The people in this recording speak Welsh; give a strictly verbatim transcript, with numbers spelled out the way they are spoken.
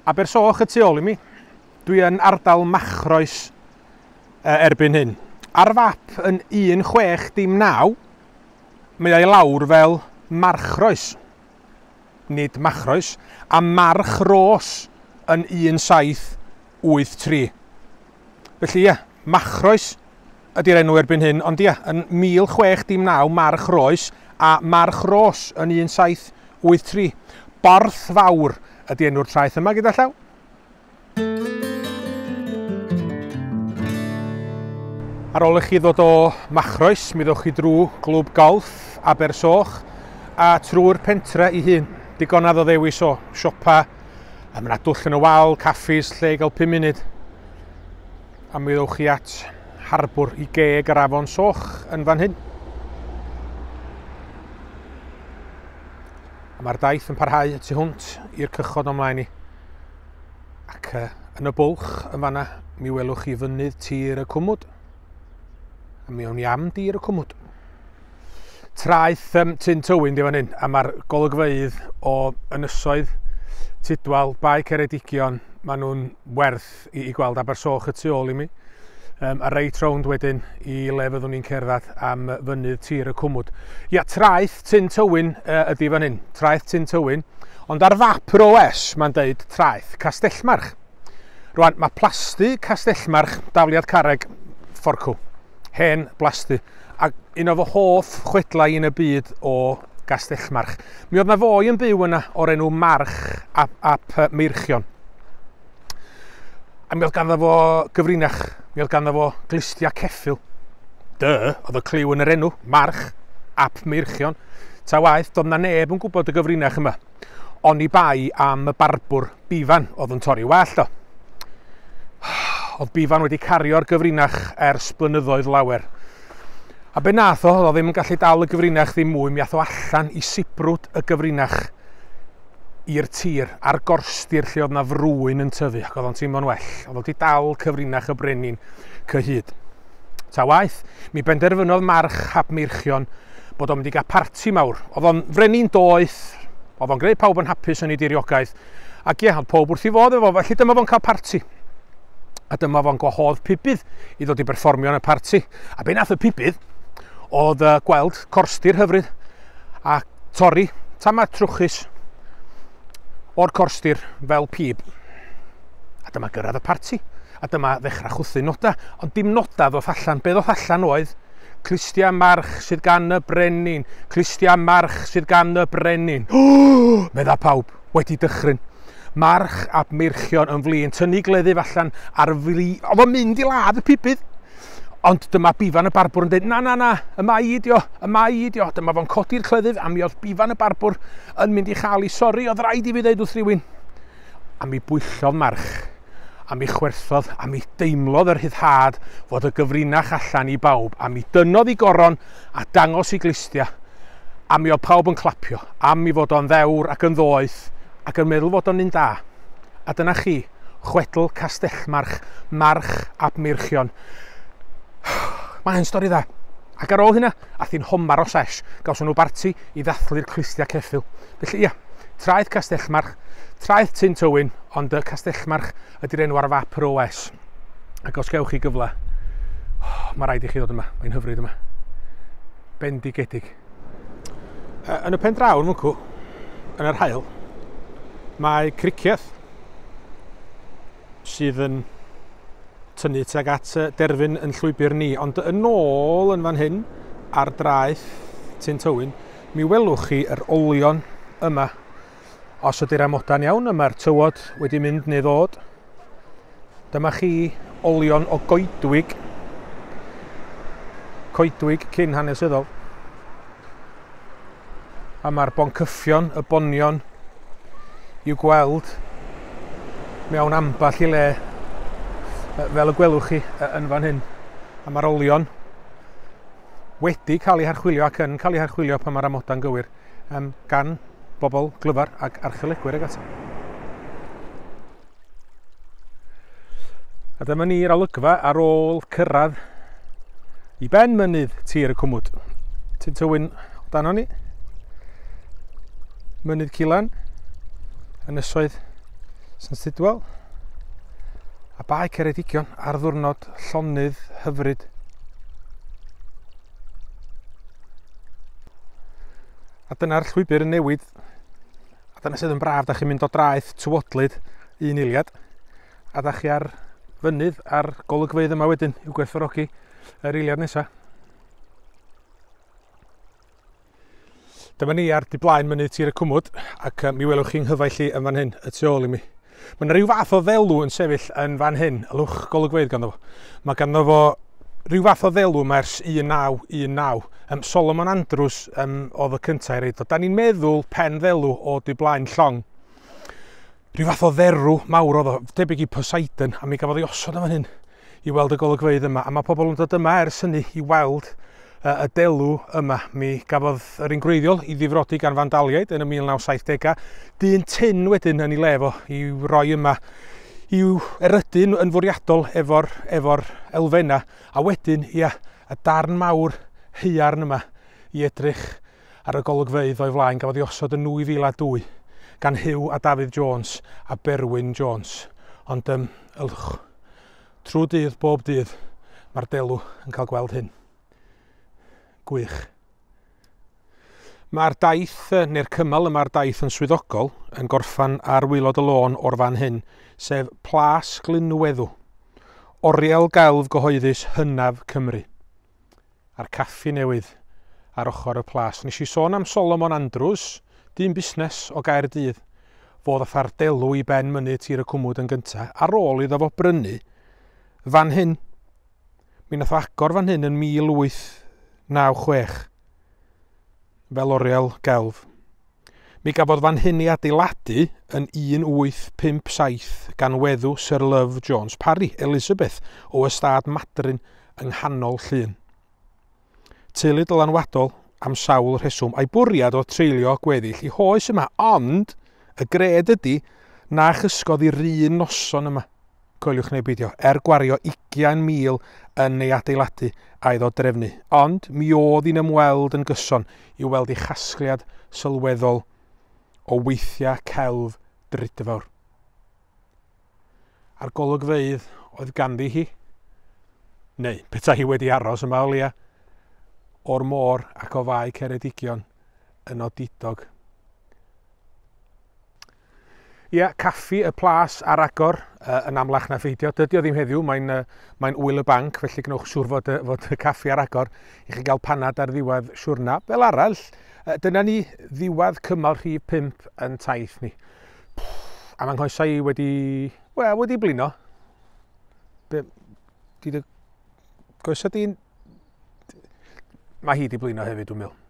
Abersoch y tu ôl i mi. Dwi yn ardal Machroes uh, erbyn hyn. Ar fap yn un chwech dim naw, mae ei lawr fel Machroes, nid Machroes, a Machroes yn un saith wyth tri. Felly ie, Machroes ydy'r enw erbyn hyn, ond ie, yn mil chwech dim naw Machroes a Machroes yn un saith wyth tri. Borth fawr ydy enw'r traeth yma gyda llaw. Ar ôl i chi ddod o Machroes, mi ddewch chi drwy glwb golf Abersoch a trwy'r pentre i hun. Digonedd o ddewis o siopa, a mae yna dwll yn y wal, caffis, lle i gael pum munud. A mi ddewch chi at harbwr i geg yr afon Soch yn fan hyn. A mae'r daith yn parhau y tu hwnt i'r cychod ymlaen i. Ac yn y bwlch yn fanna, mi welwch chi fynydd tir y cwmwd. A mi awn i am dir y cwmwd. Traeth um, Tyn Tywyn di fan hyn, a mae'r golygfeydd o ynysoedd Tidwal, Bae Ceredigion, maen nhw'n werth i, i gweld Abersoch y tu ôl i mi. Um, a reit rownd wedyn i le fyddwn ni'n cerdded am fynydd tir y cwmwd. Ia, traeth Tyn Tywyn uh, ydi fan hyn, traeth Tyn Tywyn, ond ar fap yr O S mae'n deud traeth Castellmarch. Rwan, mae plasty Castellmarch, dafliad carreg, fforcw. Hen blasty, ac un o fy hoff chwedlau yn y byd o Gastellmarch. Mi oedd na foi yn byw yna o'r enw March ap, ap Meirchion. A mi oedd ganddo fo gyfrinach, mi oedd ganddo fo glustia ceffyl. Dy, oedd y cliw yn yr enw, March ap Meirchion. Ta waith, doedd na neb yn gwybod y gyfrinach yma. Oni bai am y barbwr bifan oedd yn torri wallt o. Oedd bifan wedi cario'r gyfrinach ers blynyddoedd lawer. A be nath o, oedd ddim yn gallu dal y gyfrinach ddim mwy, mi ath o allan i sibrwd y gyfrinach i'r tir, ar gorstir lle oedd na frwyn yn tyfu, ac oedd o'n teimlo'n well. Oedd wedi dal cyfrinach y brenin cyhyd. Ta waith, mi benderfynodd March ap Meirchion bod o'n mynd i gael parti mawr. Oedd o'n frenin doeth, oedd o'n gwneud pawb yn hapus yn ei diriogaeth, ac ie, oedd pob wrth i fod efo, felly dyma fo'n cael parti. A dyma fo'n gwahodd pibydd i ddod i berfformio yn y parti. A be nath y pibydd oedd uh, gweld corstir hyfryd a torri tama trwchus o'r corstir fel pib. A dyma gyrraedd y parti. A dyma ddechrau chwthu noda. Ond dim noda ddoth allan. Be ddoth allan oedd clustia march sydd gan y brenin. Clustia march sydd gan y brenin. Oh! Medda pawb wedi dychryn. March ap Meirchion yn flin, tynnu gleddyf allan ar fli. Oedd o'n mynd i ladd y pibydd. Ond dyma bifan y barbwr yn dweud, na, na, na, yma i idio, yma i idio. Dyma fo'n codi'r cleddyf, a mi oedd bifan y barbwr yn mynd i chael i sori, oedd rhaid i fi ddeud wrth rhywun. A mi bwyllodd March, a mi chwerthodd, a mi deimlodd yr hyddhad fod y gyfrinach allan i bawb, a mi dynodd i goron a dangos i glustia. A mi oedd pawb yn clapio, am mi fod o'n ddewr ac yn ddoeth, ac yn meddwl fod o'n un da. A dyna chi, chwedl Castellmarch, March ap Meirchion. Mae'n stori dda. Ac ar ôl hynna, ath hi'n homar o sesh, gawson nhw barti i ddathlu'r clustia ceffyl. Felly ia, traeth Castellmarch, traeth Tyn Tywyn, ond y Castellmarch ydy'r enw ar fap yr O S. Ac os gewch chi gyfle, oh, mae rhaid i chi ddod yma, mae'n hyfryd yma. Bendigedig. Yn y pen draw yn mwcw, yn yr haul, mae criciaeth sydd yn tynnu tuag at derfyn yn llwybr ni, ond yn ôl yn fan hyn ar draeth Tyn Tywyn, mi welwch chi yr olion yma. Os ydy'r amoda'n iawn, yma'r tywod wedi mynd neu ddod. Dyma chi olion o goedwig, coedwig cyn hanesyddol. A mae'r boncyffion, y bonion, i'w gweld mewn amball i le fel y gwelwch chi yn fan hyn. A mae'r olion wedi cael eu harchwilio ac yn cael eu harchwilio pan mae'r amoda'n gywir um, gan bobl glyfar ac archeolegwyr ag ati. A dyma ni'r olygfa ar ôl cyrraedd i ben mynydd tir y cwmwd. Tyn Tywyn o dano ni. Mynydd Culan, ynysoedd Sy'n Sidwell. A bai Ceredigion ar ddiwrnod llonydd hyfryd. A dyna'r llwybr yn newid. A dyna sydd yn braf, da chi'n mynd o draeth tywodlyd un eiliad. A da chi ar fynydd ar golygfeydd yma wedyn i'w gwerthfawrogi yr eiliad nesaf. Dyma ni ar di blaen mynydd tir y cwmwd, ac mi welwch chi'n nghyfaill i yn fan hyn, y tu ôl i mi. Mae yna rhyw fath o ddelw yn sefyll yn fan hyn, ylwch golygfeydd ganddo fo. Mae ganddo fo rhyw fath o ddelw mae'r un naw un naw. Um, Solomon Andrews um, oedd y cyntaf i reid o. Da ni'n meddwl pen ddelw o di blaen llong. Rhyw fath o dderw mawr oedd o, debyg i Poseidon, a mi gafodd ei osod yn fan hyn i weld y golygfeydd yma. A mae pobl yn dod yma ers hynny i weld y delw yma. Mi gafodd yr un gwreiddiol i ddifrodi gan Fandaliaid yn y mil naw saithdegau. Dyn tin wedyn yn ei lefo i roi yma i'w erydu'n yn fwriadol efo'r efo elfenna. A wedyn, ia, y darn mawr haearn yma i edrych ar y golygfeydd o'i flaen gafodd ei osod yn nwy fil a dwy gan Hugh a David Jones a Berwyn Jones. Ond um, ylch, trwy dydd, bob dydd, mae'r delw yn cael gweld hyn. Gwych. Mae'r daith, neu'r cymal yma'r daith yn swyddogol, yn gorffan ar waelod y lôn o'r fan hyn, sef Plas Glynweddw, oriel gelf gyhoeddus hynaf Cymru. A'r caffi newydd ar ochr y plas. Nes i sôn am Solomon Andrews, dyn busnes o Gaerdydd, fod a thar delw i ben mynydd tir y cwmwd yn gyntaf, ar ôl iddo fo brynu fan hyn. Mi nath o agor fan hyn yn mil wyth naw chwech, fel oriel gelf. Mi gafodd fan hyn i adeiladu yn un wyth pump saith gan weddw Sir Love Jones Parry, Elizabeth, o ystad Madryn yng nghanol Llŷn. Teulu dylanwadol am sawl rheswm a'i bwriad o treulio gweddill i hoes yma, ond y gred ydy na chysgodd i'r un noson yma. Coeliwch neu beidio, er gwario ugain mil yn ei adeiladu a iddo drefnu. Ond mi oedd hi'n ymweld yn gyson i weld ei chasgliad sylweddol o weithiau celf drydfawr. A'r golygfeydd oedd ganddi hi, neu peta hi wedi aros yma o leia, o'r môr ac o fai Ceredigion yn odidog. Ia, caffi y plas ar agor uh, yn amlach na fideo. Dydy o ddim heddiw, mae'n uh, mae ŵyl y banc, felly gnewch siŵr fod, uh, fod y caffi ar agor i chi gael panad ar ddiwedd siwrna. Fel arall, uh, dyna ni ddiwedd cymal rhif pump yn taith ni. Pff, a mae'n nghoesau i wedi, wel, wedi blino. Be, di dy... Goesa di'n... Mae hi di blino hefyd, dwi'n meddwl.